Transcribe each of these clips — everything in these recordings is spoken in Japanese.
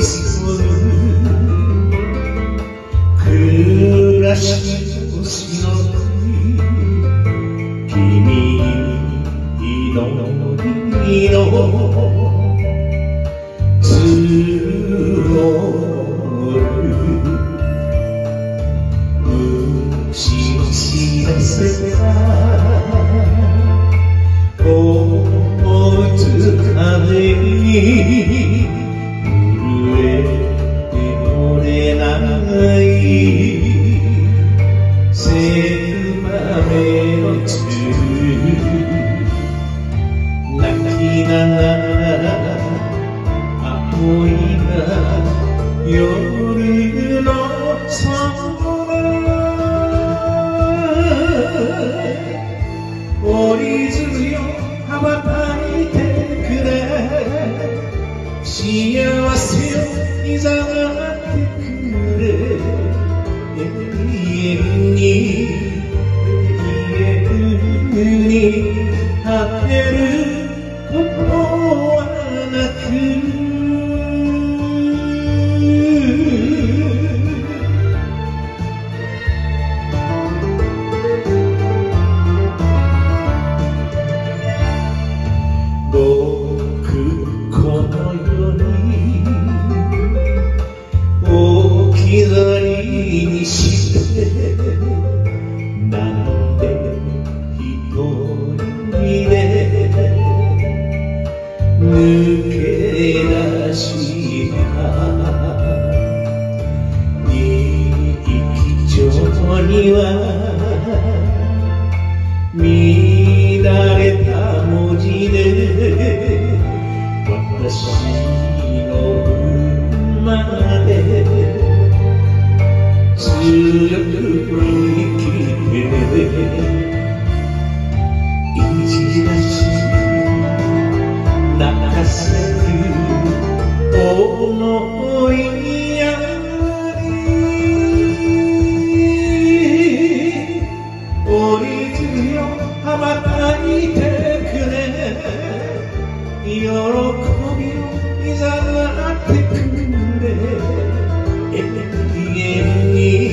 添う暮らしのしのび君に祈りの募る虫の知らせが追う風に震えて折れないせまめのつ泣きながら青いな夜の空折り鶴よ羽ばたいてくれ幸せをいざなってくれ永遠に果てることはなく僕この世に置き去りにしてなんで一人で抜け出した日記帳には乱れた文字で私の分まで強く生きていじらし泣かせる思いや折り鶴よ羽ばたいてくれ喜びをいざなってくれ永遠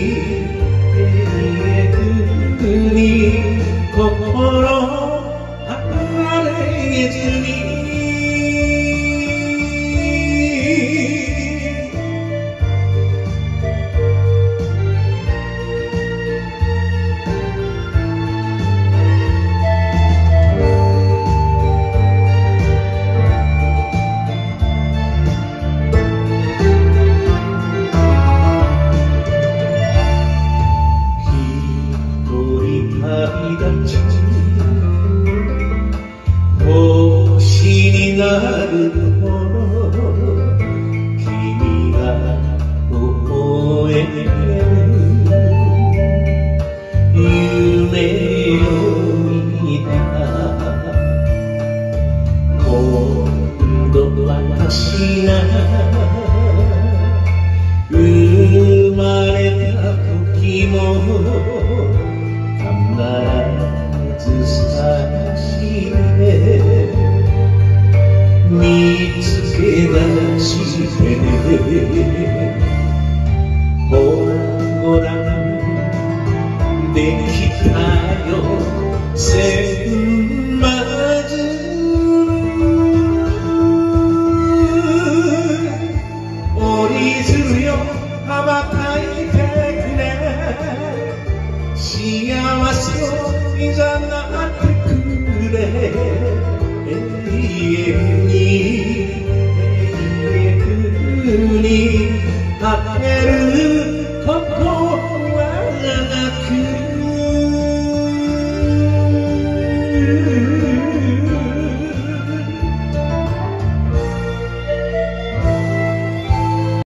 に心離れずに星になる頃君が微笑む夢を見た今度私が生まれた時も必ず探して見つけ出してほらほらできたよ千羽鶴折り鶴よ羽ばたいてくれ幸せをいざなってくれ永遠に果てる